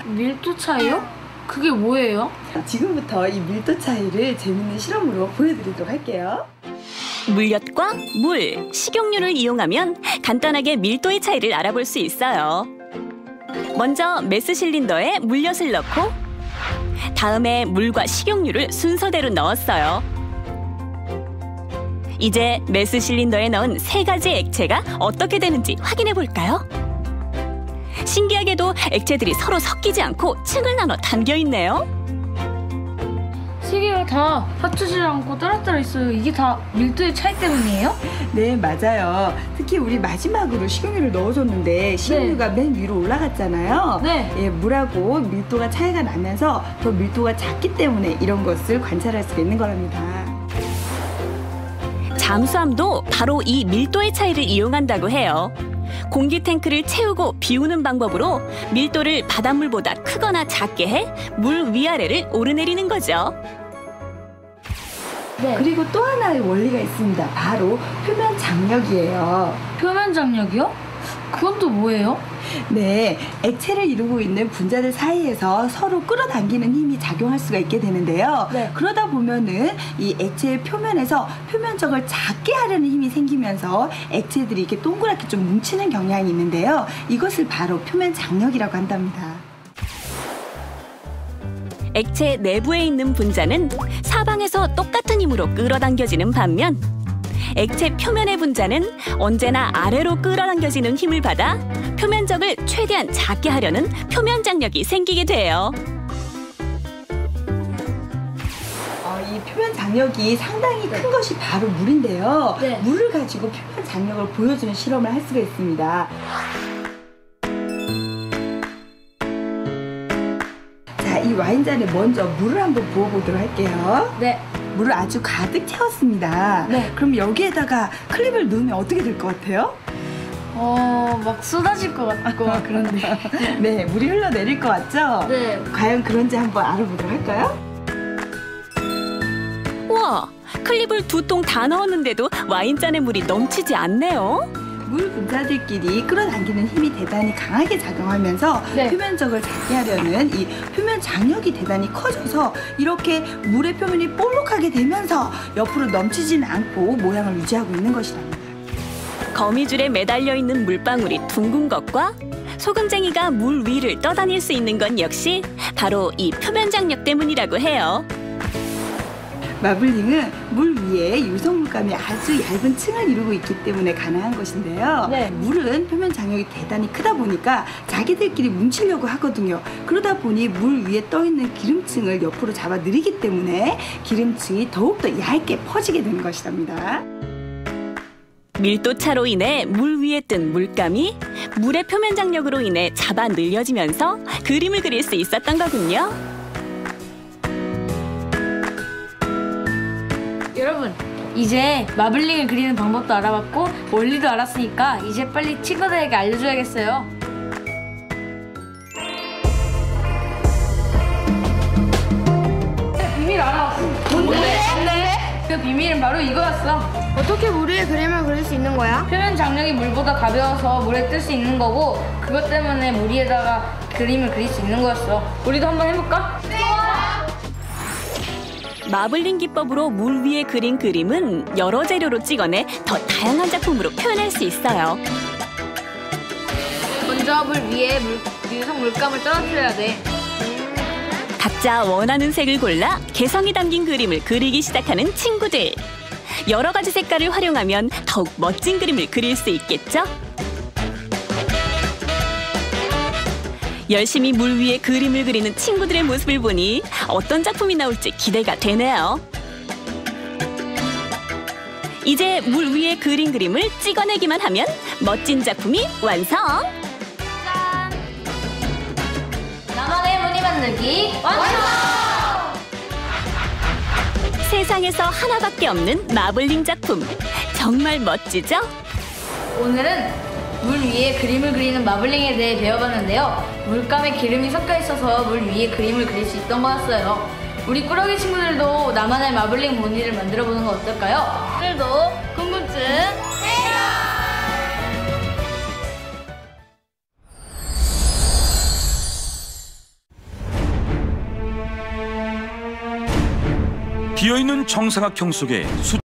밀도 차이요? 그게 뭐예요? 지금부터 이 밀도 차이를 재밌는 실험으로 보여드리도록 할게요. 물엿과 물, 식용유를 이용하면 간단하게 밀도의 차이를 알아볼 수 있어요. 먼저 메스 실린더에 물엿을 넣고 다음에 물과 식용유를 순서대로 넣었어요. 이제 메스 실린더에 넣은 3가지 액체가 어떻게 되는지 확인해 볼까요? 신기하게도 액체들이 서로 섞이지 않고 층을 나눠 담겨 있네요. 세 개가 다 합쳐지지 않고 따로따로 있어요. 이게 다 밀도의 차이 때문이에요? 네, 맞아요. 특히 우리 마지막으로 식용유를 넣어줬는데 식용유가 맨 위로 올라갔잖아요. 네. 예, 물하고 밀도가 차이가 나면서 더 밀도가 작기 때문에 이런 것을 관찰할 수 있는 거랍니다. 잠수함도 바로 이 밀도의 차이를 이용한다고 해요. 공기 탱크를 채우고 비우는 방법으로 밀도를 바닷물보다 크거나 작게 해 물 위아래를 오르내리는 거죠. 네. 그리고 또 하나의 원리가 있습니다. 바로 표면 장력이에요. 표면 장력이요? 그건 또 뭐예요? 네, 액체를 이루고 있는 분자들 사이에서 서로 끌어당기는 힘이 작용할 수가 있게 되는데요. 네. 그러다 보면은 이 액체의 표면에서 표면적을 작게 하려는 힘이 생기면서 액체들이 이렇게 동그랗게 좀 뭉치는 경향이 있는데요. 이것을 바로 표면 장력이라고 한답니다. 액체 내부에 있는 분자는 사방에서 똑같은 힘으로 끌어당겨지는 반면 액체 표면의 분자는 언제나 아래로 끌어당겨지는 힘을 받아 표면적을 최대한 작게 하려는 표면 장력이 생기게 돼요. 이 표면 장력이 상당히 큰 것이 바로 물인데요. 네. 물을 가지고 표면 장력을 보여주는 실험을 할 수가 있습니다. 자, 이 와인잔에 먼저 물을 한번 부어보도록 할게요. 네. 물을 아주 가득 채웠습니다. 네. 그럼 여기에다가 클립을 넣으면 어떻게 될 것 같아요? 막 쏟아질 것 같고 그런데. 네, 물이 흘러내릴 것 같죠? 네. 과연 그런지 한번 알아보도록 할까요? 우와, 클립을 2통 다 넣었는데도 와인잔에 물이 넘치지 않네요. 물 분자들끼리 끌어당기는 힘이 대단히 강하게 작용하면서 네. 표면적을 작게 하려는 이 표면 장력이 대단히 커져서 이렇게 물의 표면이 볼록하게 되면서 옆으로 넘치지는 않고 모양을 유지하고 있는 것이랍니다. 거미줄에 매달려 있는 물방울이 둥근 것과 소금쟁이가 물 위를 떠다닐 수 있는 건 역시 바로 이 표면 장력 때문이라고 해요. 마블링은 물 위에 유성물감이 아주 얇은 층을 이루고 있기 때문에 가능한 것인데요. 네. 물은 표면 장력이 대단히 크다 보니까 자기들끼리 뭉치려고 하거든요. 그러다 보니 물 위에 떠 있는 기름층을 옆으로 잡아 들이기 때문에 기름층이 더욱더 얇게 퍼지게 되는 것이랍니다. 밀도차로 인해 물 위에 뜬 물감이 물의 표면 장력으로 인해 잡아 늘려지면서 그림을 그릴 수 있었던 거군요. 여러분, 이제 마블링을 그리는 방법도 알아봤고 원리도 알았으니까 이제 빨리 친구들에게 알려줘야겠어요. 비밀 알아왔어. 뭔데? 그 비밀은 바로 이거였어. 어떻게 물 위에 그림을 그릴 수 있는 거야? 표면 장력이 물보다 가벼워서 물에 뜰 수 있는 거고 그것 때문에 물 위에다가 그림을 그릴 수 있는 거였어. 우리도 한번 해볼까? 마블링 기법으로 물 위에 그린 그림은 여러 재료로 찍어내 더 다양한 작품으로 표현할 수 있어요. 먼저 물 위에 유성 물감을 떨어뜨려야 돼. 각자 원하는 색을 골라 개성이 담긴 그림을 그리기 시작하는 친구들. 여러 가지 색깔을 활용하면 더욱 멋진 그림을 그릴 수 있겠죠? 열심히 물 위에 그림을 그리는 친구들의 모습을 보니 어떤 작품이 나올지 기대가 되네요. 이제 물 위에 그린 그림을 찍어내기만 하면 멋진 작품이 완성! 짠! 나만의 무늬 만들기 완성! 세상에서 하나밖에 없는 마블링 작품. 정말 멋지죠? 오늘은 물 위에 그림을 그리는 마블링에 대해 배워봤는데요. 물감에 기름이 섞여 있어서 물 위에 그림을 그릴 수 있던 거였어요. 우리 꾸러기 친구들도 나만의 마블링 무늬를 만들어보는 건 어떨까요? 오늘도 궁금증 비어있는 정사각형 속에